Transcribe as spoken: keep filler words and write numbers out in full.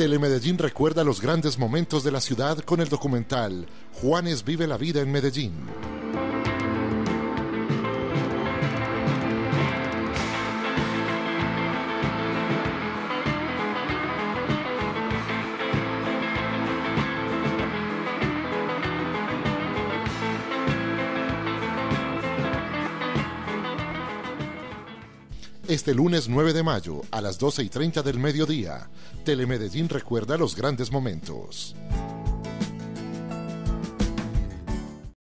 Telemedellín recuerda los grandes momentos de la ciudad con el documental Juanes vive la vida en Medellín. Este lunes nueve de mayo, a las doce y treinta del mediodía, Telemedellín recuerda los grandes momentos.